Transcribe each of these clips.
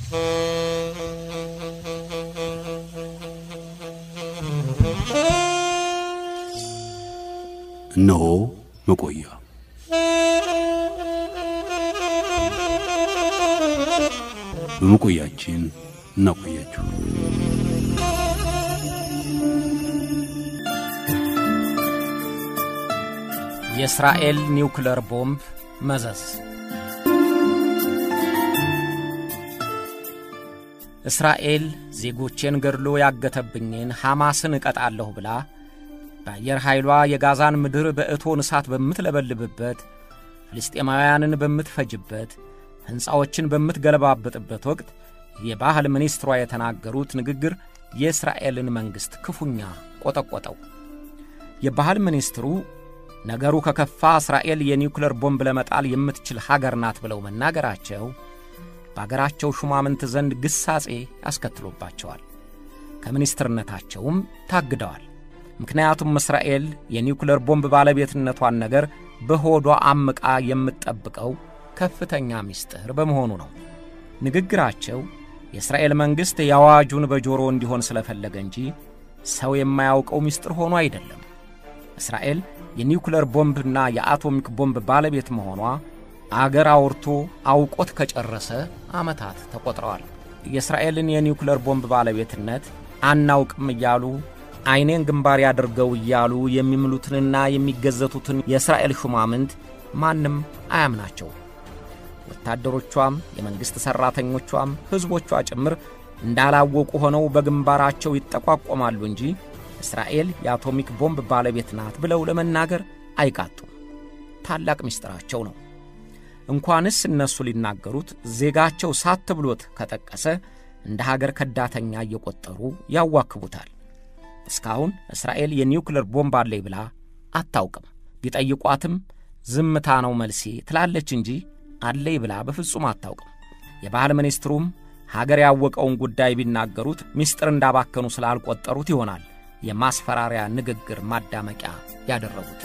ነው መቆያ በመቆያችን እናቆያችሁ። የእስራኤል ኒውክሌር ቦምብ መዘዝ። እስራኤል ዜጎችን ገድሎ ያገተብኝን ሐማስን እቀጣለሁ ብላ በአየር ኃይሏ የጋዛን ምድር በእቶን እሳት በምትለበልብበት፣ ፍልስጤማውያንን በምትፈጅበት፣ ሕንፃዎችን በምትገለባብጥበት ወቅት የባህል ሚኒስትሯ የተናገሩት ንግግር የእስራኤልን መንግሥት ክፉኛ ቆጠቆጠው። የባህል ሚኒስትሩ ነገሩ ከከፋ እስራኤል የኒውክሌር ቦምብ ለመጣል የምትችል ሀገር ናት ብለው መናገራቸው በአገራቸው ሹማምንት ዘንድ ግሳጼ አስከትሎባቸዋል። ከሚኒስትርነታቸውም ታግደዋል። ምክንያቱም እስራኤል የኒውክሌር ቦምብ ባለቤትነቷን ነገር በሆዷ አምቃ የምትጠብቀው ከፍተኛ ምስጢር በመሆኑ ነው። ንግግራቸው የእስራኤል መንግሥት ያዋጁን በጆሮ እንዲሆን ስለፈለገ እንጂ ሰው የማያውቀው ምስጢር ሆኖ አይደለም። እስራኤል የኒውክሌር ቦምብና የአቶሚክ ቦምብ ባለቤት መሆኗ አገር አውርቶ አውቆት ከጨረሰ ዓመታት ተቆጥረዋል። የእስራኤልን የኒውክሌር ቦምብ ባለቤትነት አናውቅም እያሉ ዓይኔን ግንባር ያድርገው እያሉ የሚምሉትንና የሚገዘቱትን የእስራኤል ሹማምንት ማንም አያምናቸው። ወታደሮቿም የመንግሥት ሠራተኞቿም ሕዝቦቿ ጭምር እንዳላወቁ ሆነው በግንባራቸው ይጠቋቆማሉ እንጂ እስራኤል የአቶሚክ ቦምብ ባለቤት ናት ብለው ለመናገር አይቃጡም። ታላቅ ምስጢራቸው ነው። እንኳንስ እነሱ ሊናገሩት ዜጋቸው ሳት ብሎት ከጠቀሰ እንደ ሀገር ከዳተኛ እየቆጠሩ ያዋክቡታል። እስካሁን እስራኤል የኒውክሌር ቦምብ አለኝ ብላ አታውቅም። ቢጠይቋትም ዝምታ ነው መልሴ ትላለች እንጂ አለኝ ብላ በፍጹም አታውቅም። የባህል ሚኒስትሩም ሀገር ያወቀውን ጉዳይ ቢናገሩት ምስጢር እንዳባከኑ ስላልቆጠሩት ይሆናል የማስፈራሪያ ንግግር ማዳመቂያ ያደረጉት።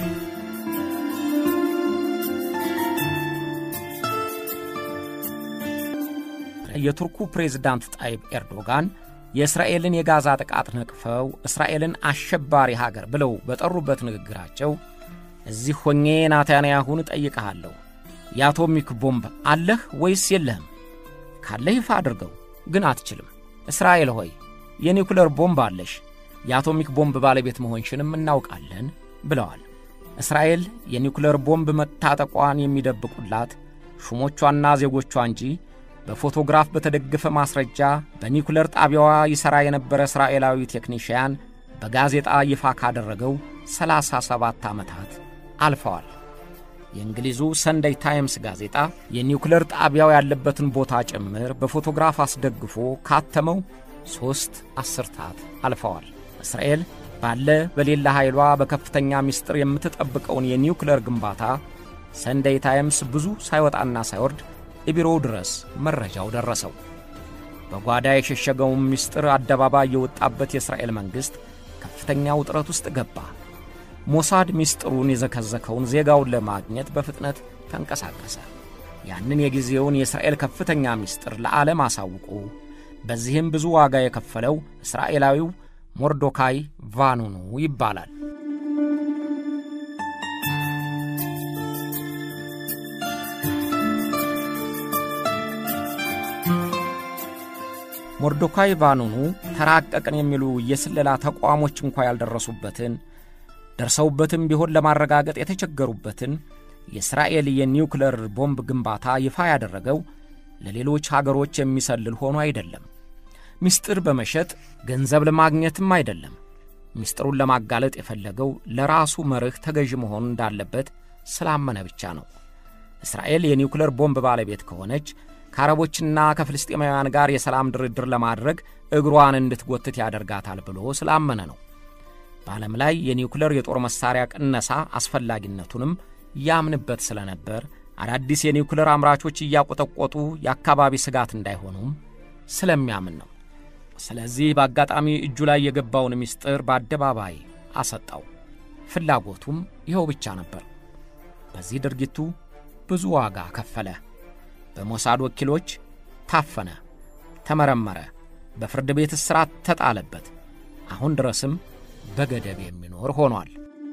የቱርኩ ፕሬዝዳንት ጣይብ ኤርዶጋን የእስራኤልን የጋዛ ጥቃት ነቅፈው እስራኤልን አሸባሪ ሀገር ብለው በጠሩበት ንግግራቸው እዚህ ሆኜ ናታንያሁን ጠይቀሃለሁ፣ የአቶሚክ ቦምብ አለህ ወይስ የለህም? ካለህ ይፋ አድርገው፣ ግን አትችልም። እስራኤል ሆይ የኒውክሌር ቦምብ አለሽ፣ የአቶሚክ ቦምብ ባለቤት መሆንሽንም እናውቃለን ብለዋል። እስራኤል የኒውክሌር ቦምብ መታጠቋን የሚደብቁላት ሹሞቿና ዜጎቿ እንጂ በፎቶግራፍ በተደገፈ ማስረጃ በኒውክሌር ጣቢያዋ ይሠራ የነበረ እስራኤላዊ ቴክኒሽያን በጋዜጣ ይፋ ካደረገው 37 ዓመታት አልፈዋል። የእንግሊዙ ሰንደይ ታይምስ ጋዜጣ የኒውክሌር ጣቢያው ያለበትን ቦታ ጭምር በፎቶግራፍ አስደግፎ ካተመው 3 አስርታት አልፈዋል። እስራኤል ባለ በሌላ ኃይሏ በከፍተኛ ምስጢር የምትጠብቀውን የኒውክሌር ግንባታ ሰንደይ ታይምስ ብዙ ሳይወጣና ሳይወርድ እቢሮው ድረስ መረጃው ደረሰው። በጓዳ የሸሸገውን ምስጢር አደባባይ የወጣበት የእስራኤል መንግሥት ከፍተኛ ውጥረት ውስጥ ገባ። ሞሳድ ምስጢሩን የዘከዘከውን ዜጋውን ለማግኘት በፍጥነት ተንቀሳቀሰ። ያንን የጊዜውን የእስራኤል ከፍተኛ ምስጢር ለዓለም አሳውቆ በዚህም ብዙ ዋጋ የከፈለው እስራኤላዊው ሞርዶካይ ቫኑኑ ይባላል። ሞርዶካይ ቫኑኑ ተራቀቀን የሚሉ የስለላ ተቋሞች እንኳን ያልደረሱበትን ደርሰውበትም ቢሆን ለማረጋገጥ የተቸገሩበትን የእስራኤል የኒውክሌር ቦምብ ግንባታ ይፋ ያደረገው ለሌሎች ሀገሮች የሚሰልል ሆኖ አይደለም። ምስጢር በመሸጥ ገንዘብ ለማግኘትም አይደለም። ምስጢሩን ለማጋለጥ የፈለገው ለራሱ መርህ ተገዥ መሆን እንዳለበት ስላመነ ብቻ ነው። እስራኤል የኒውክሌር ቦምብ ባለቤት ከሆነች ከአረቦችና ከፍልስጤማውያን ጋር የሰላም ድርድር ለማድረግ እግሯን እንድትጎትት ያደርጋታል ብሎ ስላመነ ነው። በዓለም ላይ የኒውክሌር የጦር መሳሪያ ቅነሳ አስፈላጊነቱንም ያምንበት ስለነበር አዳዲስ የኒውክሌር አምራቾች እያቆጠቆጡ የአካባቢ ስጋት እንዳይሆኑም ስለሚያምን ነው። ስለዚህ በአጋጣሚ እጁ ላይ የገባውን ምስጢር በአደባባይ አሰጣው። ፍላጎቱም ይኸው ብቻ ነበር። በዚህ ድርጊቱ ብዙ ዋጋ ከፈለ። በሞሳድ ወኪሎች ታፈነ። ተመረመረ፣ በፍርድ ቤት እስራት ተጣለበት። አሁን ድረስም በገደብ የሚኖር ሆኗል።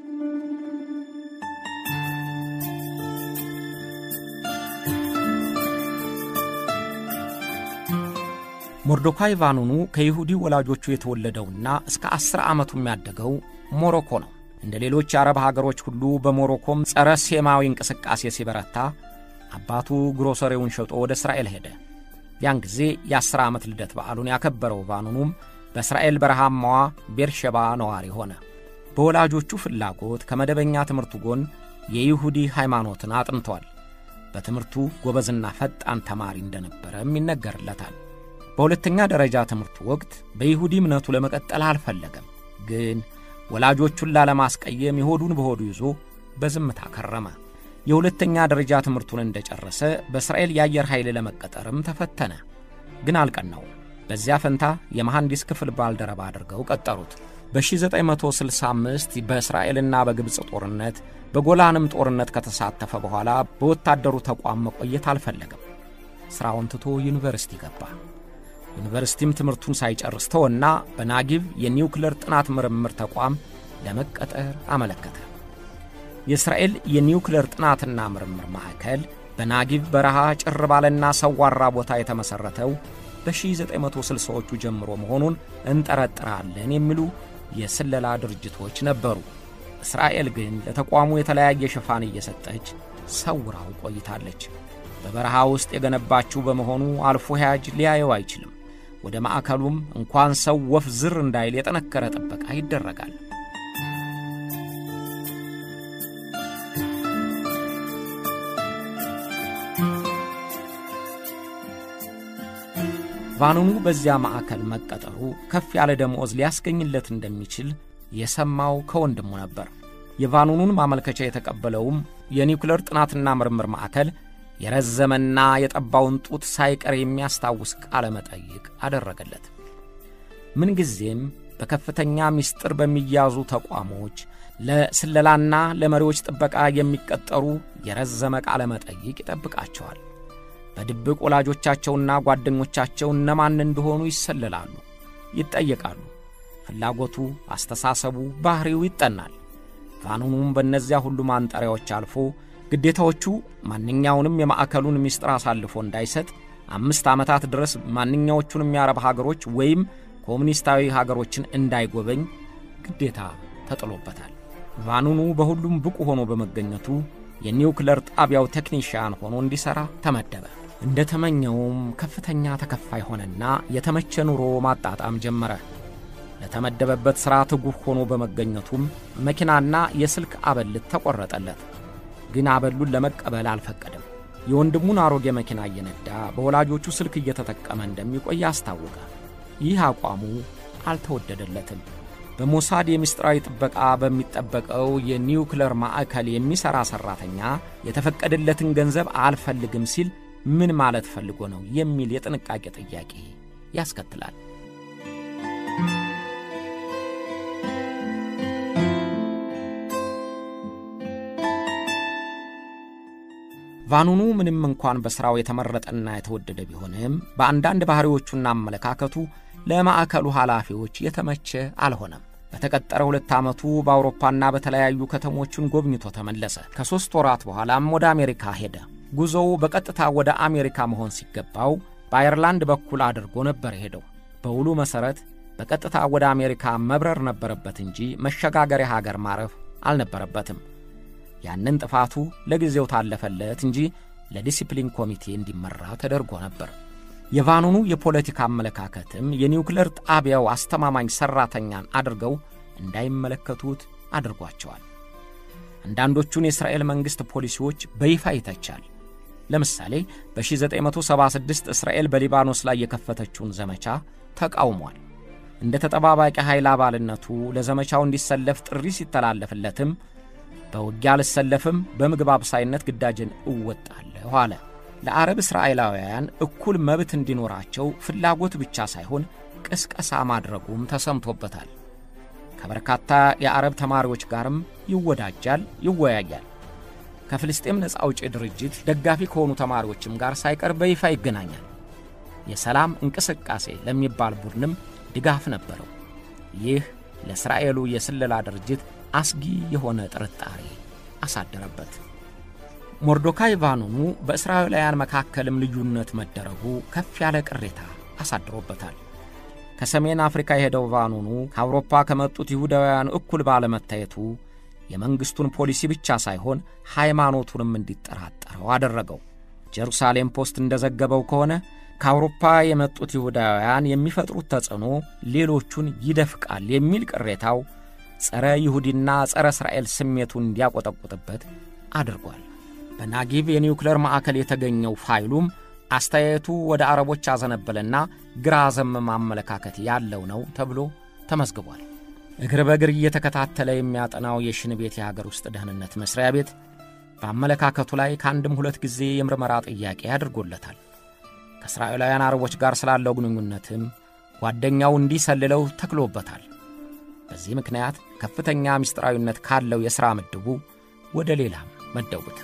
ሞርዶካይ ቫኑኑ ከይሁዲ ወላጆቹ የተወለደውና እስከ 10 ዓመቱ የሚያደገው ሞሮኮ ነው። እንደ ሌሎች የአረብ ሀገሮች ሁሉ በሞሮኮም ጸረ ሴማዊ እንቅስቃሴ ሲበረታ አባቱ ግሮሰሪውን ሸጦ ወደ እስራኤል ሄደ። ያን ጊዜ የ10 ዓመት ልደት በዓሉን ያከበረው ቫኑኑም በእስራኤል በረሃማዋ ቤርሸባ ነዋሪ ሆነ። በወላጆቹ ፍላጎት ከመደበኛ ትምህርቱ ጎን የይሁዲ ሃይማኖትን አጥንቷል። በትምህርቱ ጎበዝና ፈጣን ተማሪ እንደነበረም ይነገርለታል። በሁለተኛ ደረጃ ትምህርቱ ወቅት በይሁዲ እምነቱ ለመቀጠል አልፈለገም። ግን ወላጆቹን ላለማስቀየም የሆዱን በሆዱ ይዞ በዝምታ ከረመ። የሁለተኛ ደረጃ ትምህርቱን እንደጨረሰ በእስራኤል የአየር ኃይል ለመቀጠርም ተፈተነ። ግን አልቀናው። በዚያ ፈንታ የመሐንዲስ ክፍል ባልደረባ አድርገው ቀጠሩት። በ1965 በእስራኤልና በግብፅ ጦርነት በጎላንም ጦርነት ከተሳተፈ በኋላ በወታደሩ ተቋም መቆየት አልፈለገም። ሥራውን ትቶ ዩኒቨርሲቲ ገባ። ዩኒቨርሲቲም ትምህርቱን ሳይጨርስ ተወና በናጊቭ የኒውክሌር ጥናት ምርምር ተቋም ለመቀጠር አመለከተ። የእስራኤል የኒውክሌር ጥናትና ምርምር ማዕከል በናጊቭ በረሃ ጭር ባለና ሰዋራ ቦታ የተመሠረተው በ1960ዎቹ ጀምሮ መሆኑን እንጠረጥራለን የሚሉ የስለላ ድርጅቶች ነበሩ። እስራኤል ግን ለተቋሙ የተለያየ ሽፋን እየሰጠች ሰውራው ቆይታለች። በበረሃ ውስጥ የገነባችው በመሆኑ አልፎ ሄያጅ ሊያየው አይችልም። ወደ ማዕከሉም እንኳን ሰው ወፍ ዝር እንዳይል የጠነከረ ጥበቃ ይደረጋል። ቫኑኑ በዚያ ማዕከል መቀጠሩ ከፍ ያለ ደሞዝ ሊያስገኝለት እንደሚችል የሰማው ከወንድሙ ነበር። የቫኑኑን ማመልከቻ የተቀበለውም የኒውክሌር ጥናትና ምርምር ማዕከል የረዘመና የጠባውን ጡት ሳይቀር የሚያስታውስ ቃለ መጠይቅ አደረገለት። ምን ጊዜም በከፍተኛ ምስጢር በሚያዙ ተቋሞች ለስለላና ለመሪዎች ጥበቃ የሚቀጠሩ የረዘመ ቃለ መጠይቅ ይጠብቃቸዋል። በድብቅ ወላጆቻቸውና ጓደኞቻቸው እነማን እንደሆኑ ይሰለላሉ፣ ይጠየቃሉ። ፍላጎቱ፣ አስተሳሰቡ፣ ባህሪው ይጠናል። ቫኑኑም በእነዚያ ሁሉ ማንጠሪያዎች አልፎ ግዴታዎቹ ማንኛውንም የማዕከሉን ምስጢር አሳልፎ እንዳይሰጥ 5 ዓመታት ድረስ ማንኛዎቹንም የአረብ ሀገሮች ወይም ኮሙኒስታዊ ሀገሮችን እንዳይጎበኝ ግዴታ ተጥሎበታል። ቫኑኑ በሁሉም ብቁ ሆኖ በመገኘቱ የኒውክሌር ጣቢያው ቴክኒሻን ሆኖ እንዲሰራ ተመደበ። እንደተመኘውም ከፍተኛ ተከፋይ ሆነና የተመቸ ኑሮ ማጣጣም ጀመረ። ለተመደበበት ሥራ ትጉህ ሆኖ በመገኘቱም መኪናና የስልክ አበልት ተቆረጠለት። ግን አበሉን ለመቀበል አልፈቀደም። የወንድሙን አሮጌ መኪና እየነዳ በወላጆቹ ስልክ እየተጠቀመ እንደሚቆይ አስታወቀ። ይህ አቋሙ አልተወደደለትም። በሞሳድ የምስጢራዊ ጥበቃ በሚጠበቀው የኒውክሌር ማዕከል የሚሰራ ሰራተኛ የተፈቀደለትን ገንዘብ አልፈልግም ሲል ምን ማለት ፈልጎ ነው የሚል የጥንቃቄ ጥያቄ ያስከትላል። ቫኑኑ ምንም እንኳን በሥራው የተመረጠና የተወደደ ቢሆንም በአንዳንድ ባህሪዎቹና አመለካከቱ ለማዕከሉ ኃላፊዎች የተመቸ አልሆነም። በተቀጠረ 2 ዓመቱ በአውሮፓና በተለያዩ ከተሞችን ጎብኝቶ ተመለሰ። ከ3 ወራት በኋላም ወደ አሜሪካ ሄደ። ጉዞው በቀጥታ ወደ አሜሪካ መሆን ሲገባው በአየርላንድ በኩል አድርጎ ነበር ሄደው። በውሉ መሠረት በቀጥታ ወደ አሜሪካ መብረር ነበረበት እንጂ መሸጋገሪያ ሀገር ማረፍ አልነበረበትም። ያንን ጥፋቱ ለጊዜው ታለፈለት እንጂ ለዲሲፕሊን ኮሚቴ እንዲመራ ተደርጎ ነበር። የቫኑኑ የፖለቲካ አመለካከትም የኒውክሌር ጣቢያው አስተማማኝ ሰራተኛን አድርገው እንዳይመለከቱት አድርጓቸዋል። አንዳንዶቹን የእስራኤል መንግስት ፖሊሲዎች በይፋ ይተቻል። ለምሳሌ በ1976 እስራኤል በሊባኖስ ላይ የከፈተችውን ዘመቻ ተቃውሟል። እንደ ተጠባባቂ ኃይል አባልነቱ ለዘመቻው እንዲሰለፍ ጥሪ ሲተላለፍለትም በውጊያ አልሰለፍም፣ በምግብ አብሳይነት ግዳጅን እወጣለሁ አለ። ለአረብ እስራኤላውያን እኩል መብት እንዲኖራቸው ፍላጎት ብቻ ሳይሆን ቅስቀሳ ማድረጉም ተሰምቶበታል። ከበርካታ የአረብ ተማሪዎች ጋርም ይወዳጃል፣ ይወያያል። ከፍልስጤም ነፃ አውጪ ድርጅት ደጋፊ ከሆኑ ተማሪዎችም ጋር ሳይቀር በይፋ ይገናኛል። የሰላም እንቅስቃሴ ለሚባል ቡድንም ድጋፍ ነበረው። ይህ ለእስራኤሉ የስለላ ድርጅት አስጊ የሆነ ጥርጣሬ አሳደረበት። ሞርዶካይ ቫኑኑ በእስራኤላውያን መካከልም ልዩነት መደረጉ ከፍ ያለ ቅሬታ አሳድሮበታል። ከሰሜን አፍሪካ የሄደው ቫኑኑ ከአውሮፓ ከመጡት ይሁዳውያን እኩል ባለመታየቱ የመንግስቱን ፖሊሲ ብቻ ሳይሆን ሃይማኖቱንም እንዲጠራጠረው አደረገው። ጀሩሳሌም ፖስት እንደዘገበው ከሆነ ከአውሮፓ የመጡት ይሁዳውያን የሚፈጥሩት ተጽዕኖ ሌሎቹን ይደፍቃል የሚል ቅሬታው ጸረ ይሁዲና ጸረ እስራኤል ስሜቱን እንዲያቆጠቁጥበት አድርጓል። በናጊቭ የኒውክሌር ማዕከል የተገኘው ፋይሉም አስተያየቱ ወደ አረቦች አዘነበለና ግራ ዘመም አመለካከት ያለው ነው ተብሎ ተመዝግቧል። እግር በእግር እየተከታተለ የሚያጠናው የሽን ቤት የሀገር ውስጥ ደህንነት መስሪያ ቤት በአመለካከቱ ላይ ከአንድም ሁለት ጊዜ የምርመራ ጥያቄ አድርጎለታል። ከእስራኤላውያን አረቦች ጋር ስላለው ግንኙነትም ጓደኛው እንዲሰልለው ተክሎበታል። በዚህ ምክንያት ከፍተኛ ምስጢራዊነት ካለው የሥራ ምድቡ ወደ ሌላም መደቡት።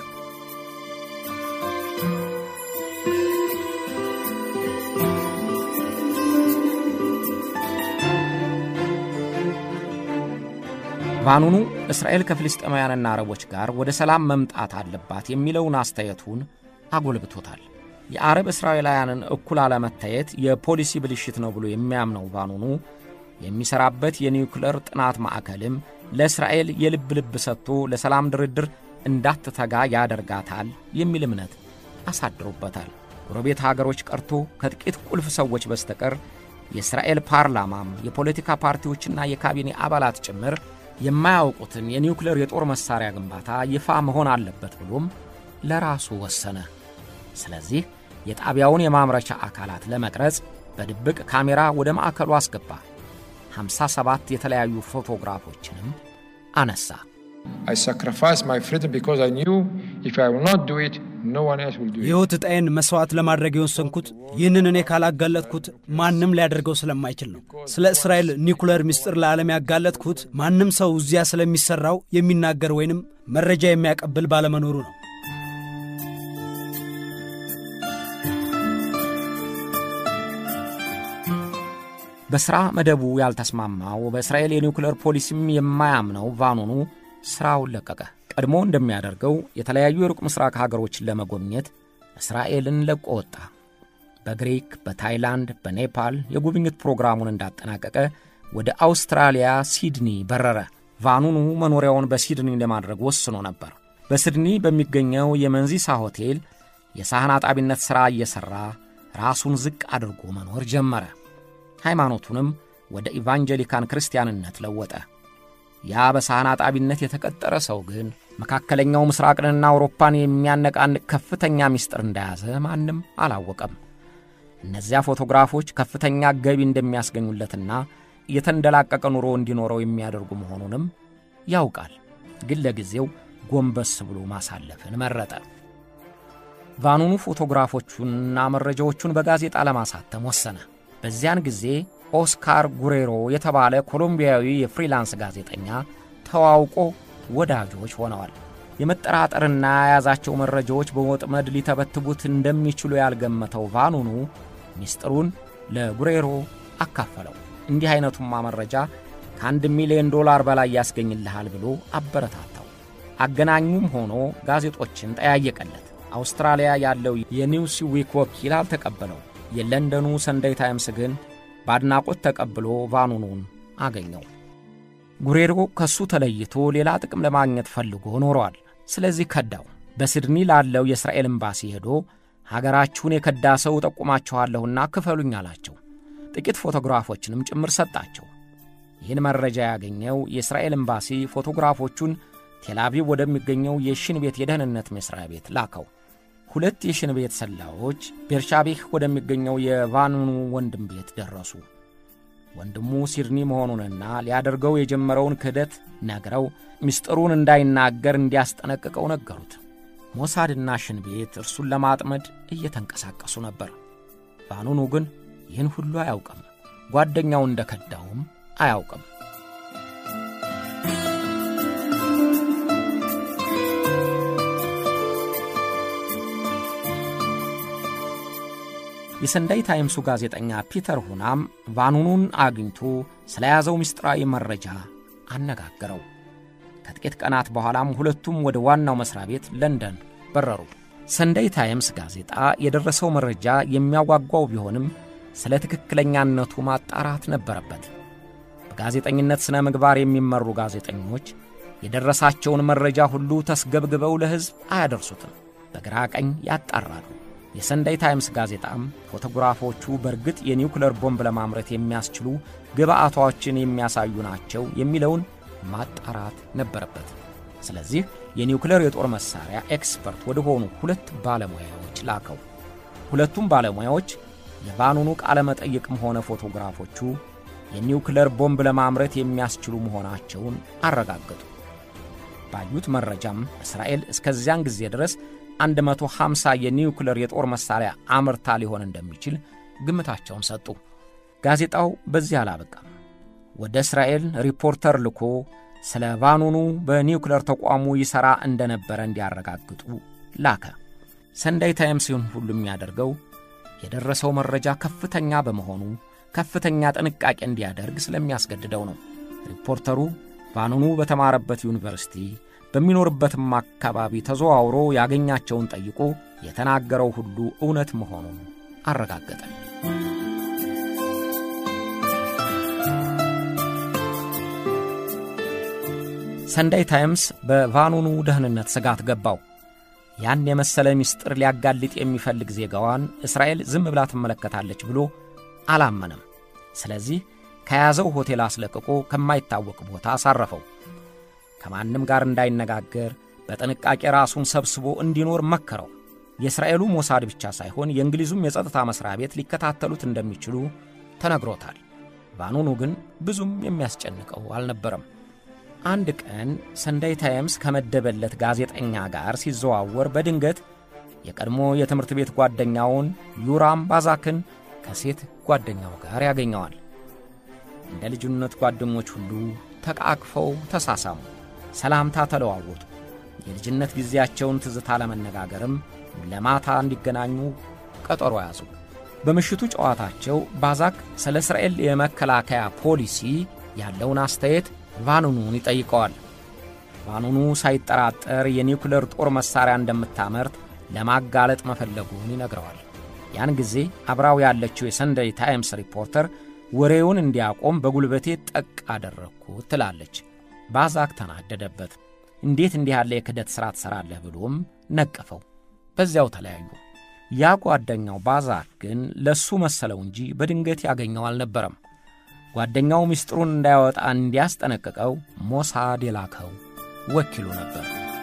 ቫኑኑ እስራኤል ከፍልስጤማውያንና አረቦች ጋር ወደ ሰላም መምጣት አለባት የሚለውን አስተያየቱን አጎልብቶታል። የአረብ እስራኤላውያንን እኩል አለመታየት የፖሊሲ ብልሽት ነው ብሎ የሚያምነው ቫኑኑ የሚሰራበት የኒውክሌር ጥናት ማዕከልም ለእስራኤል የልብ ልብ ሰጥቶ ለሰላም ድርድር እንዳትተጋ ያደርጋታል የሚል እምነት አሳድሮበታል። ጎረቤት ሀገሮች ቀርቶ ከጥቂት ቁልፍ ሰዎች በስተቀር የእስራኤል ፓርላማም የፖለቲካ ፓርቲዎችና የካቢኔ አባላት ጭምር የማያውቁትን የኒውክሌር የጦር መሳሪያ ግንባታ ይፋ መሆን አለበት ብሎም ለራሱ ወሰነ። ስለዚህ የጣቢያውን የማምረቻ አካላት ለመቅረጽ በድብቅ ካሜራ ወደ ማዕከሉ አስገባ። 57 የተለያዩ ፎቶግራፎችንም አነሳ። I sacrificed my freedom because I knew if I will not do it, no one else will do it. የህይወት ጣይን መስዋዕት ለማድረግ የወሰንኩት ይህንን እኔ ካላጋለጥኩት ማንም ሊያደርገው ስለማይችል ነው። ስለ እስራኤል ኒውክሌር ምስጢር ለዓለም ያጋለጥኩት ማንም ሰው እዚያ ስለሚሰራው የሚናገር ወይንም መረጃ የሚያቀብል ባለመኖሩ ነው። በሥራ መደቡ ያልተስማማው በእስራኤል የኒውክሌር ፖሊሲም የማያምነው ቫኑኑ ሥራውን ለቀቀ። ቀድሞ እንደሚያደርገው የተለያዩ የሩቅ ምስራቅ ሀገሮችን ለመጎብኘት እስራኤልን ለቆ ወጣ። በግሪክ፣ በታይላንድ፣ በኔፓል የጉብኝት ፕሮግራሙን እንዳጠናቀቀ ወደ አውስትራሊያ ሲድኒ በረረ። ቫኑኑ መኖሪያውን በሲድኒ ለማድረግ ወስኖ ነበር። በሲድኒ በሚገኘው የመንዚሳ ሆቴል የሳህን አጣቢነት ሥራ እየሠራ ራሱን ዝቅ አድርጎ መኖር ጀመረ። ሃይማኖቱንም ወደ ኢቫንጀሊካን ክርስቲያንነት ለወጠ። ያ በሳህን አጣቢነት የተቀጠረ ሰው ግን መካከለኛው ምስራቅንና አውሮፓን የሚያነቃንቅ ከፍተኛ ምስጢር እንደያዘ ማንም አላወቀም። እነዚያ ፎቶግራፎች ከፍተኛ ገቢ እንደሚያስገኙለትና የተንደላቀቀ ኑሮ እንዲኖረው የሚያደርጉ መሆኑንም ያውቃል። ግን ለጊዜው ጎንበስ ብሎ ማሳለፍን መረጠ። ቫኑኑ ፎቶግራፎቹንና መረጃዎቹን በጋዜጣ ለማሳተም ወሰነ። በዚያን ጊዜ ኦስካር ጉሬሮ የተባለ ኮሎምቢያዊ የፍሪላንስ ጋዜጠኛ ተዋውቆ ወዳጆች ሆነዋል። የመጠራጠርና የያዛቸው መረጃዎች በወጥመድ ሊተበትቡት እንደሚችሉ ያልገመተው ቫኑኑ ሚስጥሩን ለጉሬሮ አካፈለው። እንዲህ አይነቱማ መረጃ ከ$1 ሚሊዮን በላይ ያስገኝልሃል ብሎ አበረታታው። አገናኙም ሆኖ ጋዜጦችን ጠያየቀለት። አውስትራሊያ ያለው የኒውስዊክ ወኪል አልተቀበለው። የለንደኑ ሰንደይ ታይምስ ግን በአድናቆት ተቀብሎ ቫኑኑን አገኘው። ጉሬሮ ከሱ ተለይቶ ሌላ ጥቅም ለማግኘት ፈልጎ ኖሯል። ስለዚህ ከዳው። በሲድኒ ላለው የእስራኤል ኤምባሲ ሄዶ ሀገራችሁን የከዳ ሰው ጠቁማችኋለሁና ክፈሉኝ አላቸው። ጥቂት ፎቶግራፎችንም ጭምር ሰጣቸው። ይህን መረጃ ያገኘው የእስራኤል ኤምባሲ ፎቶግራፎቹን ቴልአቪቭ ወደሚገኘው የሽን ቤት የደህንነት መስሪያ ቤት ላከው። 2 የሽን ቤት ሰላዮች ቤርሻቤህ ወደሚገኘው የቫኑኑ ወንድም ቤት ደረሱ። ወንድሙ ሲድኒ መሆኑንና ሊያደርገው የጀመረውን ክህደት ነግረው ምስጢሩን እንዳይናገር እንዲያስጠነቅቀው ነገሩት። ሞሳድና ሽን ቤት እርሱን ለማጥመድ እየተንቀሳቀሱ ነበር። ቫኑኑ ግን ይህን ሁሉ አያውቅም። ጓደኛው እንደከዳውም አያውቅም። የሰንዳይ ታይምሱ ጋዜጠኛ ፒተር ሁናም ቫኑኑን አግኝቶ ስለያዘው ምስጢራዊ መረጃ አነጋገረው። ከጥቂት ቀናት በኋላም ሁለቱም ወደ ዋናው መስሪያ ቤት ለንደን በረሩ። ሰንዳይ ታይምስ ጋዜጣ የደረሰው መረጃ የሚያጓጓው ቢሆንም ስለ ትክክለኛነቱ ማጣራት ነበረበት። በጋዜጠኝነት ስነ ምግባር የሚመሩ ጋዜጠኞች የደረሳቸውን መረጃ ሁሉ ተስገብግበው ለሕዝብ አያደርሱትም፣ በግራ ቀኝ ያጣራሉ። የሰንዳይ ታይምስ ጋዜጣም ፎቶግራፎቹ በእርግጥ የኒውክሌር ቦምብ ለማምረት የሚያስችሉ ግብአቶችን የሚያሳዩ ናቸው የሚለውን ማጣራት ነበረበት። ስለዚህ የኒውክሌር የጦር መሳሪያ ኤክስፐርት ወደ ሆኑ ሁለት ባለሙያዎች ላከው። ሁለቱም ባለሙያዎች የቫኑኑ ቃለ መጠይቅም ሆነ ፎቶግራፎቹ የኒውክሌር ቦምብ ለማምረት የሚያስችሉ መሆናቸውን አረጋገጡ። ባዩት መረጃም እስራኤል እስከዚያን ጊዜ ድረስ 150 የኒውክሌር የጦር መሳሪያ አምርታ ሊሆን እንደሚችል ግምታቸውን ሰጡ። ጋዜጣው በዚህ አላበቃም። ወደ እስራኤል ሪፖርተር ልኮ ስለ ቫኑኑ በኒውክሌር ተቋሙ ይሰራ እንደነበረ እንዲያረጋግጡ ላከ። ሰንዳይ ታይምስ ይህን ሁሉ የሚያደርገው የደረሰው መረጃ ከፍተኛ በመሆኑ ከፍተኛ ጥንቃቄ እንዲያደርግ ስለሚያስገድደው ነው። ሪፖርተሩ ቫኑኑ በተማረበት ዩኒቨርሲቲ በሚኖርበትም አካባቢ ተዘዋውሮ ያገኛቸውን ጠይቆ የተናገረው ሁሉ እውነት መሆኑን አረጋገጠ። ሰንዳይ ታይምስ በቫኑኑ ደህንነት ስጋት ገባው። ያን የመሰለ ምስጢር ሊያጋልጥ የሚፈልግ ዜጋዋን እስራኤል ዝም ብላ ትመለከታለች ብሎ አላመነም። ስለዚህ ከያዘው ሆቴል አስለቅቆ ከማይታወቅ ቦታ አሳረፈው። ከማንም ጋር እንዳይነጋገር በጥንቃቄ ራሱን ሰብስቦ እንዲኖር መከረው። የእስራኤሉ ሞሳድ ብቻ ሳይሆን የእንግሊዙም የጸጥታ መስሪያ ቤት ሊከታተሉት እንደሚችሉ ተነግሮታል። ቫኑኑ ግን ብዙም የሚያስጨንቀው አልነበረም። አንድ ቀን ሰንዳይ ታይምስ ከመደበለት ጋዜጠኛ ጋር ሲዘዋወር በድንገት የቀድሞ የትምህርት ቤት ጓደኛውን ዩራም ባዛክን ከሴት ጓደኛው ጋር ያገኘዋል። እንደ ልጅነት ጓደኞች ሁሉ ተቃቅፈው ተሳሳሙ፣ ሰላምታ ተለዋወጡ። የልጅነት ጊዜያቸውን ትዝታ ለመነጋገርም ለማታ እንዲገናኙ ቀጠሮ ያዙ። በምሽቱ ጨዋታቸው ባዛክ ስለ እስራኤል የመከላከያ ፖሊሲ ያለውን አስተያየት ቫኑኑን ይጠይቀዋል። ቫኑኑ ሳይጠራጠር የኒውክሌር ጦር መሳሪያ እንደምታመርት ለማጋለጥ መፈለጉን ይነግረዋል። ያን ጊዜ አብራው ያለችው የሰንዳይ ታይምስ ሪፖርተር ወሬውን እንዲያቆም በጉልበቴ ጠቅ አደረኩት ትላለች። ባዛክ ተናደደበት። እንዴት እንዲህ ያለ የክደት ሥራ ትሰራለህ ብሎም ነቀፈው። በዚያው ተለያዩ። ያ ጓደኛው ባዛክ ግን ለሱ መሰለው እንጂ በድንገት ያገኘው አልነበረም። ጓደኛው ምስጢሩን እንዳያወጣ እንዲያስጠነቅቀው ሞሳድ የላከው ወኪሉ ነበር።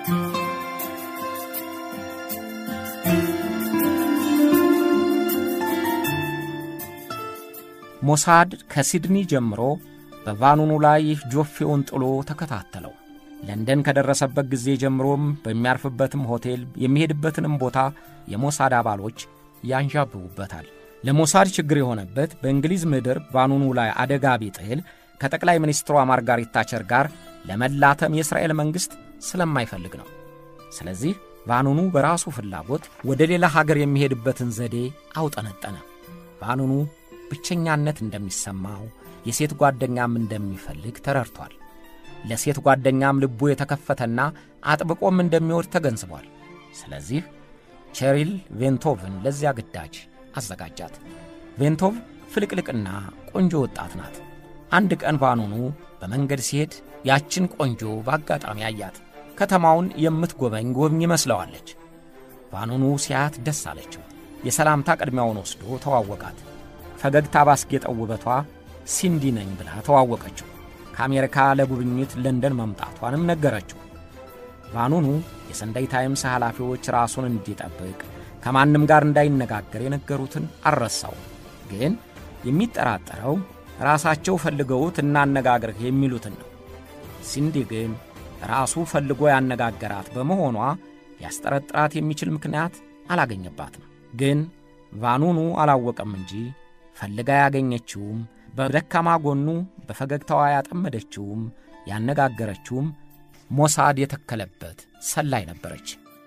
ሞሳድ ከሲድኒ ጀምሮ በቫኑኑ ላይ ጆፌውን ጥሎ ተከታተለው። ለንደን ከደረሰበት ጊዜ ጀምሮም በሚያርፍበትም ሆቴል የሚሄድበትንም ቦታ የሞሳድ አባሎች ያንዣብቡበታል። ለሞሳድ ችግር የሆነበት በእንግሊዝ ምድር ቫኑኑ ላይ አደጋ ቢጥል ከጠቅላይ ሚኒስትሯ ማርጋሬት ታቸር ጋር ለመላተም የእስራኤል መንግሥት ስለማይፈልግ ነው። ስለዚህ ቫኑኑ በራሱ ፍላጎት ወደ ሌላ ሀገር የሚሄድበትን ዘዴ አውጠነጠነ። ቫኑኑ ብቸኛነት እንደሚሰማው የሴት ጓደኛም እንደሚፈልግ ተረድቷል። ለሴት ጓደኛም ልቡ የተከፈተና አጥብቆም እንደሚወድ ተገንዝቧል። ስለዚህ ቼሪል ቬንቶቭን ለዚያ ግዳጅ አዘጋጃት። ቬንቶቭ ፍልቅልቅና ቆንጆ ወጣት ናት። አንድ ቀን ቫኑኑ በመንገድ ሲሄድ ያችን ቆንጆ በአጋጣሚ አያት። ከተማውን የምትጎበኝ ጎብኝ መስለዋለች። ቫኑኑ ሲያት ደስ አለችው። የሰላምታ ቅድሚያውን ወስዶ ተዋወቃት። ፈገግታ ባስጌጠው ውበቷ ሲንዲ ነኝ ብላ ተዋወቀችው። ከአሜሪካ ለጉብኝት ለንደን መምጣቷንም ነገረችው። ቫኑኑ የሰንዳይ ታይምስ ኃላፊዎች ራሱን እንዲጠብቅ ከማንም ጋር እንዳይነጋገር የነገሩትን አልረሳው። ግን የሚጠራጠረው ራሳቸው ፈልገውት እናነጋግርህ የሚሉትን ነው። ሲንዲ ግን ራሱ ፈልጎ ያነጋገራት በመሆኗ ያስጠረጥራት የሚችል ምክንያት አላገኘባትም። ግን ቫኑኑ አላወቀም እንጂ ፈልጋ ያገኘችውም በደካማ ጎኑ በፈገግታዋ ያጠመደችውም ያነጋገረችውም ሞሳድ የተከለበት ሰላይ ነበረች።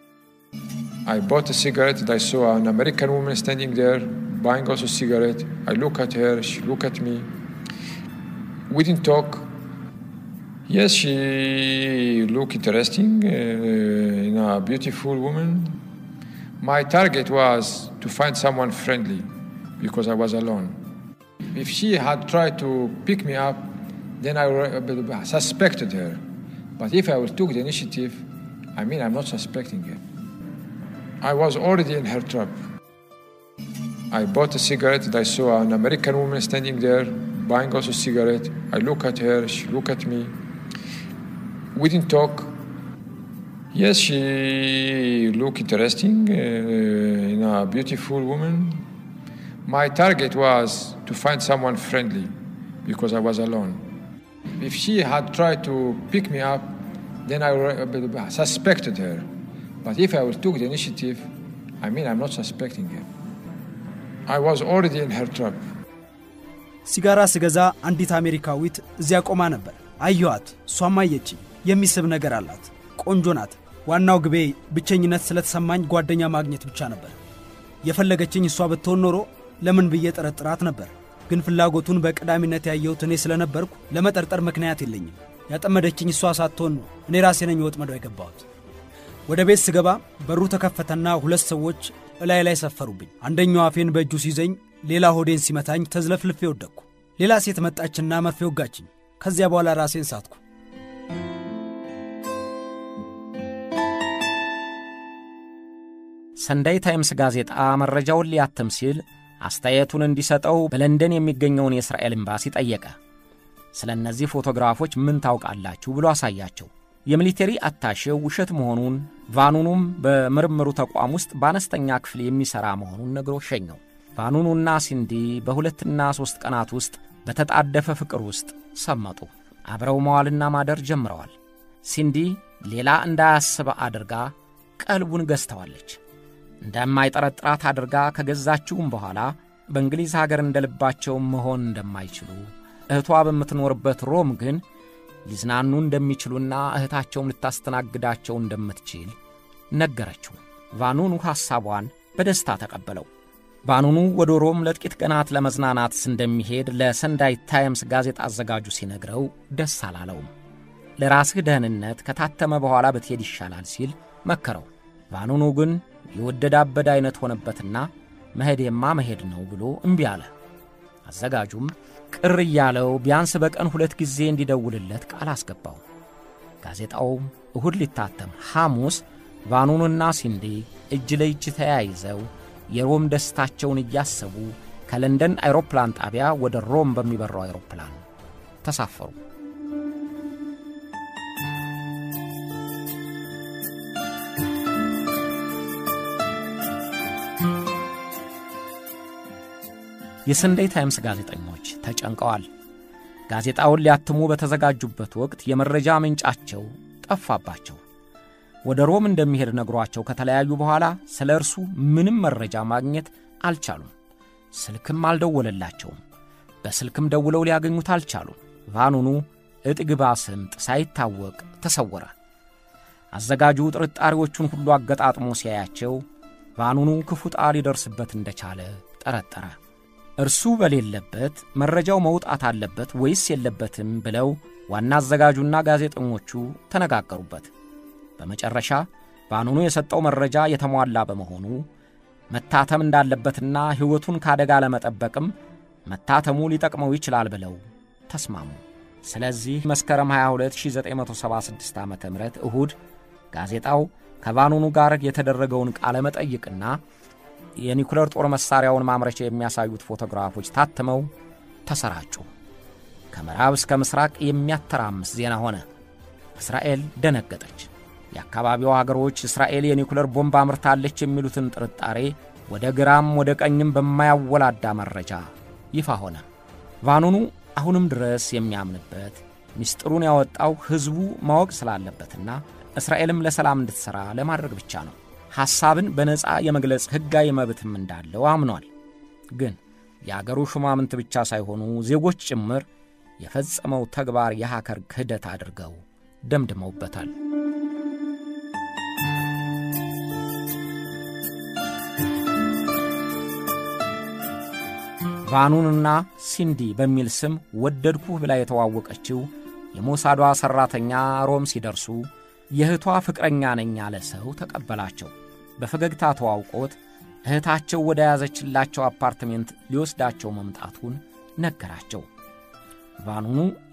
I bought a cigarette and I saw an American woman standing there buying also a cigarette. I look at her, she look at me. We didn't talk. Yes, she looked interesting, a beautiful woman. My target was to find someone friendly because I was alone. If she had tried to pick me up, then I suspected her. But if I took the initiative, I'm not suspecting her. I was already in her trap. I bought a cigarette and I saw an American woman standing there buying also a cigarette. I look at her, she look at me. We didn't talk. Yes, she looked interesting, a beautiful woman. My target was to find someone friendly because I was alone. If she had tried to pick me up, then I suspected her. But if I took the initiative, I'm not suspecting her. I was already in her trap. ሲጋራ ስገዛ አንዲት አሜሪካዊት እዚያ ቆማ ነበር። አየኋት፣ እሷም አየችኝ። የሚስብ ነገር አላት። ቆንጆ ናት። ዋናው ግቤ ብቸኝነት ስለተሰማኝ ጓደኛ ማግኘት ብቻ ነበር። የፈለገችኝ እሷ ብትሆን ኖሮ ለምን ብዬ ጠረጥራት ነበር። ግን ፍላጎቱን በቀዳሚነት ያየሁት እኔ ስለነበርኩ ለመጠርጠር ምክንያት የለኝም። ያጠመደችኝ እሷ ሳትሆን እኔ ራሴ ነኝ ወጥመዷ የገባሁት። ወደ ቤት ስገባ በሩ ተከፈተና ሁለት ሰዎች ላይ ሰፈሩብኝ። አንደኛው አፌን በእጁ ሲዘኝ፣ ሌላ ሆዴን ሲመታኝ ተዝለፍልፌ ወደቅኩ። ሌላ ሴት መጣችና መርፌ ወጋችኝ። ከዚያ በኋላ ራሴን ሳትኩ። ሰንዳይ ታይምስ ጋዜጣ መረጃውን ሊያተም ሲል አስተያየቱን እንዲሰጠው በለንደን የሚገኘውን የእስራኤል ኤምባሲ ጠየቀ። ስለነዚህ ፎቶግራፎች ምን ታውቃላችሁ ብሎ አሳያቸው። የሚሊተሪ አታሼው ውሸት መሆኑን ቫኑኑም በምርምሩ ተቋም ውስጥ በአነስተኛ ክፍል የሚሰራ መሆኑን ነግሮ ሸኘው። ቫኑኑና ሲንዲ በሁለትና 3 ቀናት ውስጥ በተጣደፈ ፍቅር ውስጥ ሰመጡ። አብረው መዋልና ማደር ጀምረዋል። ሲንዲ ሌላ እንዳያስብ አድርጋ ቀልቡን ገዝተዋለች። እንደማይጠረጥራት አድርጋ ከገዛችውም በኋላ በእንግሊዝ ሀገር እንደልባቸው መሆን እንደማይችሉ እህቷ በመትኖርበት ሮም ግን ሊዝናኑ እንደሚችሉና እህታቸውም ልታስተናግዳቸው እንደምትችል ነገረችው። ቫኑኑ ሐሳቧን በደስታ ተቀበለው። ቫኑኑ ወደ ሮም ለጥቂት ቀናት ለመዝናናት እንደሚሄድ ለሰንዳይ ታይምስ ጋዜጣ አዘጋጁ ሲነግረው ደስ አላለውም። ለራስህ ደህንነት ከታተመ በኋላ ብትሄድ ይሻላል ሲል መከረው። ቫኑኑ ግን የወደዳበደ አይነት ሆነበትና መሄድማ መሄድ ነው ብሎ እምቢ አለ። አዘጋጁም ቅር ያለው ቢያንስ በቀን 2 ጊዜ እንዲደውልለት ቃል አስገባው። ጋዜጣው እሁድ ሊታተም ሐሙስ ቫኑኑና ሲንዲ እጅ ለእጅ ተያይዘው የሮም ደስታቸውን እያሰቡ ከለንደን አይሮፕላን ጣቢያ ወደ ሮም በሚበራው አይሮፕላን ተሳፈሩ። የሰንዳይ ታይምስ ጋዜጠኞች ተጨንቀዋል። ጋዜጣውን ሊያትሙ በተዘጋጁበት ወቅት የመረጃ ምንጫቸው ጠፋባቸው። ወደ ሮም እንደሚሄድ ነግሯቸው ከተለያዩ በኋላ ስለ እርሱ ምንም መረጃ ማግኘት አልቻሉም። ስልክም አልደወለላቸውም። በስልክም ደውለው ሊያገኙት አልቻሉም። ቫኑኑ እጥግባ ስምጥ ሳይታወቅ ተሰወረ። አዘጋጁ ጥርጣሬዎቹን ሁሉ አገጣጥሞ ሲያያቸው ቫኑኑ ክፉ ጣል ሊደርስበት እንደቻለ ጠረጠረ። እርሱ በሌለበት መረጃው መውጣት አለበት ወይስ የለበትም ብለው ዋና አዘጋጁና ጋዜጠኞቹ ተነጋገሩበት። በመጨረሻ ቫኑኑ የሰጠው መረጃ የተሟላ በመሆኑ መታተም እንዳለበትና ሕይወቱን ካደጋ ለመጠበቅም መታተሙ ሊጠቅመው ይችላል ብለው ተስማሙ። ስለዚህ መስከረም 22 1976 ዓ.ም እሁድ ጋዜጣው ከቫኑኑ ጋር የተደረገውን ቃለ መጠይቅና የኒኩለር ጦር መሳሪያውን ማምረቻ የሚያሳዩት ፎቶግራፎች ታትመው ተሰራጩ። ከምዕራብ እስከ ምስራቅ የሚያተራምስ ዜና ሆነ። እስራኤል ደነገጠች። የአካባቢው ሀገሮች እስራኤል የኒኩለር ቦምብ አምርታለች የሚሉትን ጥርጣሬ ወደ ግራም ወደ ቀኝም በማያወላዳ መረጃ ይፋ ሆነ። ቫኑኑ አሁንም ድረስ የሚያምንበት ሚስጥሩን ያወጣው ህዝቡ ማወቅ ስላለበትና እስራኤልም ለሰላም እንድትሰራ ለማድረግ ብቻ ነው። ሐሳብን በነጻ የመግለጽ ህጋዊ መብትም እንዳለው አምኗል። ግን የአገሩ ሹማምንት ብቻ ሳይሆኑ ዜጎች ጭምር የፈጸመው ተግባር የሃከር ክህደት አድርገው ደምድመውበታል። ቫኑንና ሲንዲ በሚል ስም ወደድኩህ ብላ የተዋወቀችው የሞሳዷ ሰራተኛ ሮም ሲደርሱ የእህቷ ፍቅረኛ ነኝ ያለ ሰው ተቀበላቸው። በፈገግታ ተዋውቆት እህታቸው ወደ ያዘችላቸው አፓርትሜንት ሊወስዳቸው መምጣቱን ነገራቸው። ቫኑኑ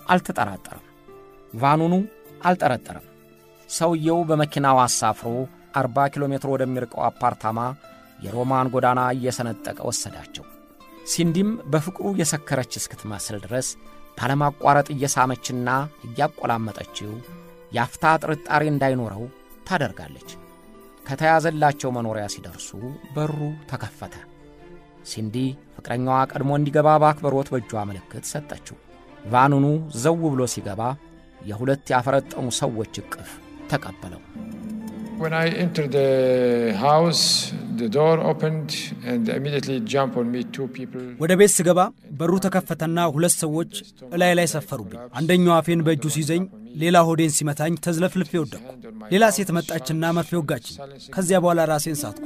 አልጠረጠረም። ሰውየው በመኪናው አሳፍሮ 40 ኪሎ ሜትር ወደሚርቀው አፓርታማ የሮማን ጎዳና እየሰነጠቀ ወሰዳቸው። ሲንዲም በፍቅሩ የሰከረች እስክትመስል ድረስ ባለማቋረጥ እየሳመችና እያቆላመጠችው ያፍታ ጥርጣሬ እንዳይኖረው ታደርጋለች። ከተያዘላቸው መኖሪያ ሲደርሱ በሩ ተከፈተ። ሲንዲ ፍቅረኛዋ ቀድሞ እንዲገባ በአክብሮት በእጇ ምልክት ሰጠችው። ቫኑኑ ዘው ብሎ ሲገባ የሁለት ያፈረጠሙ ሰዎች እቅፍ ተቀበለው። When I entered the house, the door opened and immediately jumped on me two people. ወደ ቤት ስገባ በሩ ተከፈተና ሁለት ሰዎች እላይ ላይ ሰፈሩብኝ። አንደኛው አፌን በእጁ ሲዘኝ፣ ሌላ ሆዴን ሲመታኝ ተዝለፍልፌ ወደቅኩ። ሌላ ሴት መጣችና መርፌ ወጋችኝ። ከዚያ በኋላ ራሴን ሳትኩ።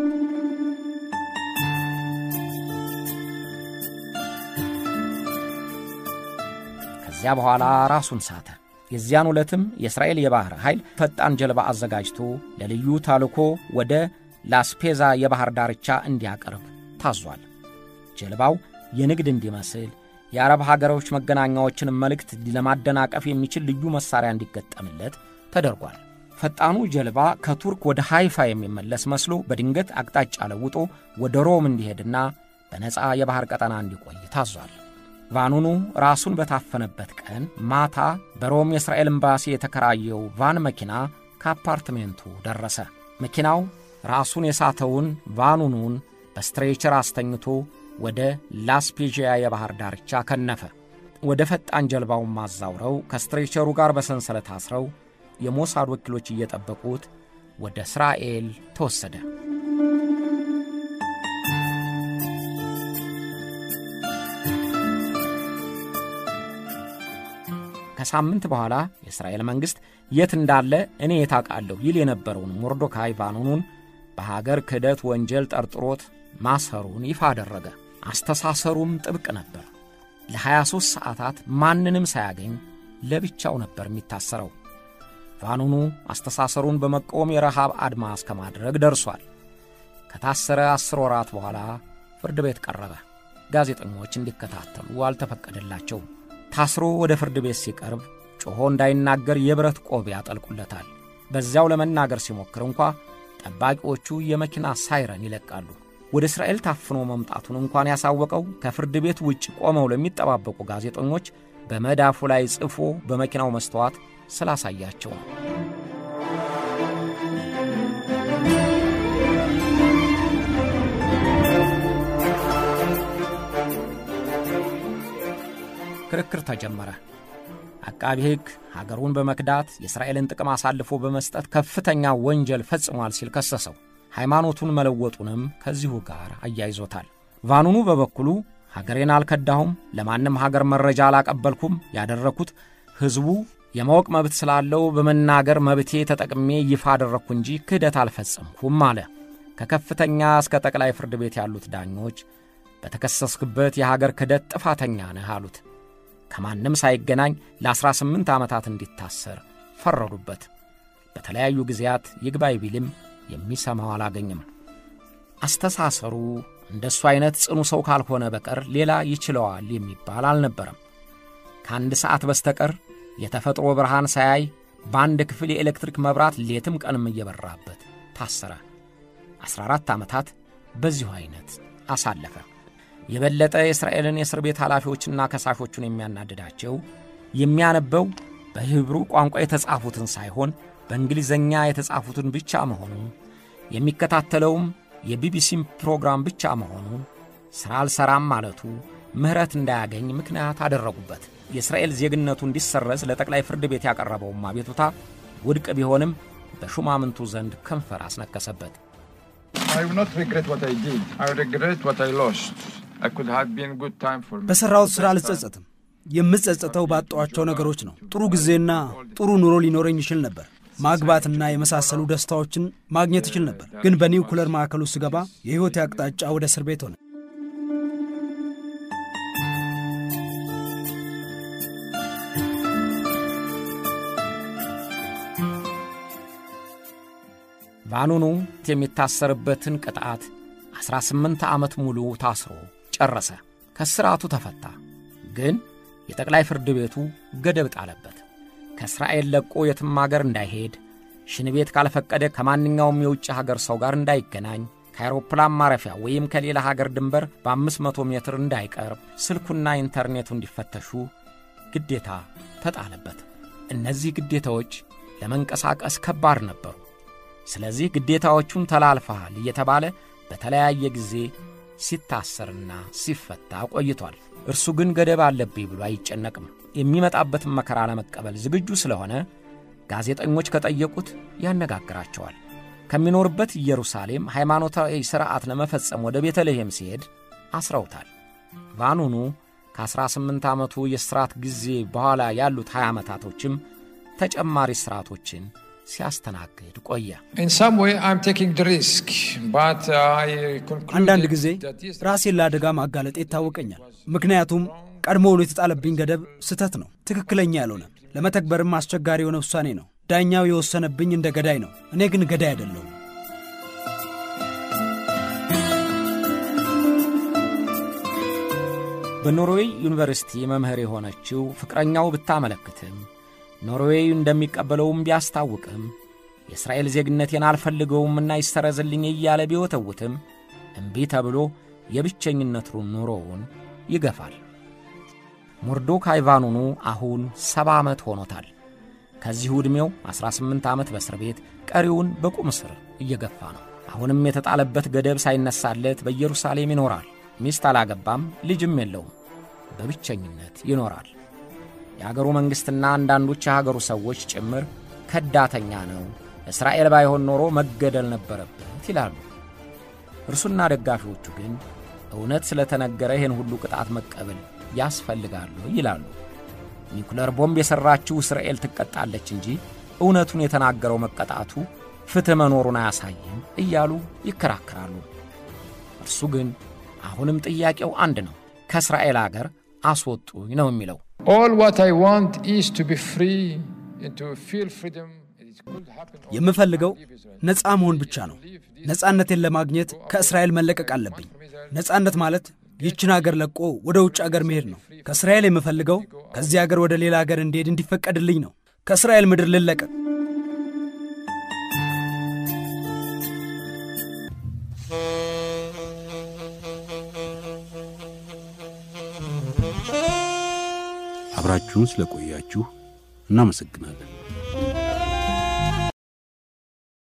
ከዚያ በኋላ ራሱን ሳተ። የዚያን ዕለትም የእስራኤል የባህር ኃይል ፈጣን ጀልባ አዘጋጅቶ ለልዩ ታልኮ ወደ ላስፔዛ የባህር ዳርቻ እንዲያቀርብ ታዟል። ጀልባው የንግድ እንዲመስል የአረብ ሀገሮች መገናኛዎችን መልእክት ለማደናቀፍ የሚችል ልዩ መሳሪያ እንዲገጠምለት ተደርጓል። ፈጣኑ ጀልባ ከቱርክ ወደ ሃይፋ የሚመለስ መስሎ በድንገት አቅጣጫ ለውጦ ወደ ሮም እንዲሄድና በነፃ የባህር ቀጠና እንዲቆይ ታዟል። ቫኑኑ ራሱን በታፈነበት ቀን ማታ በሮም የእስራኤል ኤምባሲ የተከራየው ቫን መኪና ከአፓርትሜንቱ ደረሰ። መኪናው ራሱን የሳተውን ቫኑኑን በስትሬቸር አስተኝቶ ወደ ላስፔጂያ የባህር ዳርቻ ከነፈ። ወደ ፈጣን ጀልባው ማዛውረው ከስትሬቸሩ ጋር በሰንሰለት አስረው የሞሳድ ወኪሎች እየጠበቁት ወደ እስራኤል ተወሰደ። ከሳምንት በኋላ የእስራኤል መንግስት የት እንዳለ እኔ የታውቃለሁ ይል የነበረውን ሞርዶካይ ቫኑኑን በሀገር ክህደት ወንጀል ጠርጥሮት ማሰሩን ይፋ አደረገ። አስተሳሰሩም ጥብቅ ነበር። ለ23 ሰዓታት ማንንም ሳያገኝ ለብቻው ነበር የሚታሰረው። ቫኑኑ አስተሳሰሩን በመቃወም የረሃብ አድማ እስከማድረግ ደርሷል። ከታሰረ 10 ወራት በኋላ ፍርድ ቤት ቀረበ። ጋዜጠኞች እንዲከታተሉ አልተፈቀደላቸውም። ታስሮ ወደ ፍርድ ቤት ሲቀርብ ጮሆ እንዳይናገር የብረት ቆብ ያጠልቁለታል። በዚያው ለመናገር ሲሞክር እንኳ ጠባቂዎቹ የመኪና ሳይረን ይለቃሉ። ወደ እስራኤል ታፍኖ መምጣቱን እንኳን ያሳወቀው ከፍርድ ቤት ውጭ ቆመው ለሚጠባበቁ ጋዜጠኞች በመዳፉ ላይ ጽፎ በመኪናው መስተዋት ስላሳያቸው ነው። ክርክር ተጀመረ። አቃቤ ሕግ ሀገሩን በመክዳት የእስራኤልን ጥቅም አሳልፎ በመስጠት ከፍተኛ ወንጀል ፈጽሟል ሲል ከሰሰው። ሃይማኖቱን መለወጡንም ከዚሁ ጋር አያይዞታል። ቫኑኑ በበኩሉ ሀገሬን አልከዳሁም፣ ለማንም ሀገር መረጃ አላቀበልኩም፣ ያደረኩት ሕዝቡ የማወቅ መብት ስላለው በመናገር መብቴ ተጠቅሜ ይፋ አደረኩ እንጂ ክህደት አልፈጸምኩም አለ። ከከፍተኛ እስከ ጠቅላይ ፍርድ ቤት ያሉት ዳኞች በተከሰስክበት የሀገር ክህደት ጥፋተኛ ነህ አሉት። ከማንም ሳይገናኝ ለ18 ዓመታት እንዲታሰር ፈረዱበት። በተለያዩ ጊዜያት ይግባይ ቢልም የሚሰማው አላገኘም። አስተሳሰሩ እንደሱ አይነት ጽኑ ሰው ካልሆነ በቀር ሌላ ይችለዋል የሚባል አልነበረም። ከአንድ ሰዓት በስተቀር የተፈጥሮ ብርሃን ሳያይ በአንድ ክፍል የኤሌክትሪክ መብራት ሌትም ቀንም እየበራበት ታሰረ። 14 ዓመታት በዚሁ አይነት አሳለፈ። የበለጠ የእስራኤልን የእስር ቤት ኃላፊዎችና ከሳሾቹን የሚያናድዳቸው የሚያነበው በሂብሩ ቋንቋ የተጻፉትን ሳይሆን በእንግሊዘኛ የተጻፉትን ብቻ መሆኑ፣ የሚከታተለውም የቢቢሲም ፕሮግራም ብቻ መሆኑ፣ ሥራ አልሰራም ማለቱ ምህረት እንዳያገኝ ምክንያት አደረጉበት። የእስራኤል ዜግነቱ እንዲሰረዝ ለጠቅላይ ፍርድ ቤት ያቀረበውም አቤቱታ ውድቅ ቢሆንም በሹማምንቱ ዘንድ ከንፈር አስነከሰበት። I will not regret what I did. I regret what I lost. I could have been good time for me. በሰራው ሥራ አልጸጸትም። የምጸጸተው ባጣኋቸው ነገሮች ነው። ጥሩ ጊዜና ጥሩ ኑሮ ሊኖረኝ ይችል ነበር። ማግባትና የመሳሰሉ ደስታዎችን ማግኘት ይችል ነበር። ግን በኒውክለር ማዕከሉ ስገባ የሕይወት አቅጣጫ ወደ እስር ቤት ሆነ። ቫኑኑ የሚታሰርበትን ቅጣት 18 ዓመት ሙሉ ታስሮ ጨረሰ። ከስራቱ ተፈታ። ግን የጠቅላይ ፍርድ ቤቱ ገደብ ጣለበት። ከእስራኤል ለቆ የትም ሀገር እንዳይሄድ፣ ሽንቤት ካልፈቀደ ከማንኛውም የውጭ ሀገር ሰው ጋር እንዳይገናኝ፣ ከአውሮፕላን ማረፊያ ወይም ከሌላ ሀገር ድንበር በ500 ሜትር እንዳይቀርብ፣ ስልኩና ኢንተርኔቱ እንዲፈተሹ ግዴታ ተጣለበት። እነዚህ ግዴታዎች ለመንቀሳቀስ ከባድ ነበሩ። ስለዚህ ግዴታዎቹን ተላልፈሃል እየተባለ በተለያየ ጊዜ ሲታሰርና ሲፈታ ቆይቷል። እርሱ ግን ገደብ አለብኝ ብሎ አይጨነቅም። የሚመጣበትን መከራ ለመቀበል ዝግጁ ስለሆነ ጋዜጠኞች ከጠየቁት ያነጋግራቸዋል። ከሚኖርበት ኢየሩሳሌም ሃይማኖታዊ ሥርዓት ለመፈጸም ወደ ቤተልሔም ሲሄድ አስረውታል። ቫኑኑ ከ18 ዓመቱ የሥርዓት ጊዜ በኋላ ያሉት 20 ዓመታቶችም ተጨማሪ ሥርዓቶችን ሲያስተናግድ ቆየ። አንዳንድ ጊዜ ራሴን ለአደጋ ማጋለጥ ይታወቀኛል። ምክንያቱም ቀድሞውኑ የተጣለብኝ ገደብ ስህተት ነው፣ ትክክለኛ ያልሆነ፣ ለመተግበርም አስቸጋሪ የሆነ ውሳኔ ነው። ዳኛው የወሰነብኝ እንደ ገዳይ ነው። እኔ ግን ገዳይ አይደለሁም። በኖርዌይ ዩኒቨርሲቲ መምህር የሆነችው ፍቅረኛው ብታመለክትም ኖርዌይ እንደሚቀበለውም ቢያስታውቅም የእስራኤል ዜግነቴን አልፈልገውምና ይሰረዝልኝ እያለ ቢወተውትም እምቢ ተብሎ የብቸኝነት ኑሮውን ይገፋል። ሞርዶካይ ቫኑኑ አሁን 70 ዓመት ሆኖታል። ከዚሁ ዕድሜው 18 ዓመት በእስር ቤት፣ ቀሪውን በቁም እስር እየገፋ ነው። አሁንም የተጣለበት ገደብ ሳይነሳለት በኢየሩሳሌም ይኖራል። ሚስት አላገባም፣ ልጅም የለውም። በብቸኝነት ይኖራል። የአገሩ መንግሥትና አንዳንዶች የሀገሩ ሰዎች ጭምር ከዳተኛ ነው፣ እስራኤል ባይሆን ኖሮ መገደል ነበረበት ይላሉ። እርሱና ደጋፊዎቹ ግን እውነት ስለተነገረ ይህን ሁሉ ቅጣት መቀበል ያስፈልጋሉ ይላሉ። ኒኩለር ቦምብ የሠራችው እስራኤል ትቀጣለች እንጂ እውነቱን የተናገረው መቀጣቱ ፍትሕ መኖሩን አያሳይም እያሉ ይከራከራሉ። እርሱ ግን አሁንም ጥያቄው አንድ ነው። ከእስራኤል አገር አስወጡኝ ነው የሚለው። የምፈልገው ነፃ መሆን ብቻ ነው። ነፃነቴን ለማግኘት ከእስራኤል መለቀቅ አለብኝ። ነፃነት ማለት ይህችን አገር ለቆ ወደ ውጭ አገር መሄድ ነው። ከእስራኤል የምፈልገው ከዚህ አገር ወደ ሌላ አገር እንዲሄድ እንዲፈቀድልኝ ነው። ከእስራኤል ምድር ልለቀቅ። አብራችሁን ስለቆያችሁ እናመሰግናለን።